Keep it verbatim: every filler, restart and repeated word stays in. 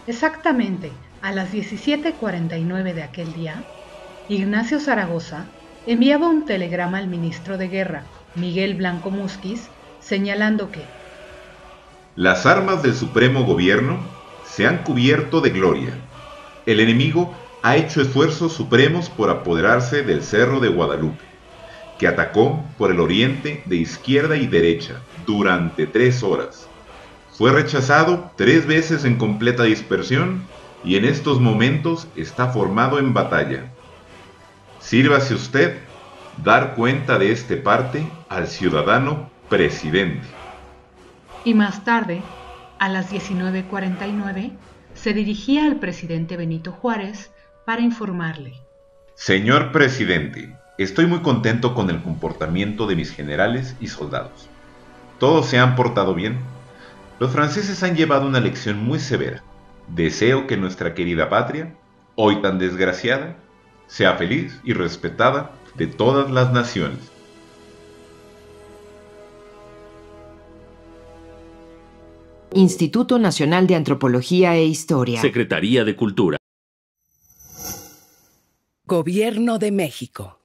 Exactamente a las diecisiete cuarenta y nueve de aquel día, Ignacio Zaragoza enviaba un telegrama al ministro de Guerra, Miguel Blanco Musquiz, señalando que las armas del Supremo Gobierno se han cubierto de gloria. El enemigo ha hecho esfuerzos supremos por apoderarse del Cerro de Guadalupe, que atacó por el oriente de izquierda y derecha durante tres horas. Fue rechazado tres veces en completa dispersión y en estos momentos está formado en batalla. Sírvase usted dar cuenta de este parte al ciudadano presidente. Y más tarde, a las diecinueve cuarenta y nueve, se dirigía al presidente Benito Juárez para informarle: Señor presidente, estoy muy contento con el comportamiento de mis generales y soldados. Todos se han portado bien. Los franceses han llevado una lección muy severa. Deseo que nuestra querida patria, hoy tan desgraciada, sea feliz y respetada de todas las naciones. Instituto Nacional de Antropología e Historia. Secretaría de Cultura. Gobierno de México.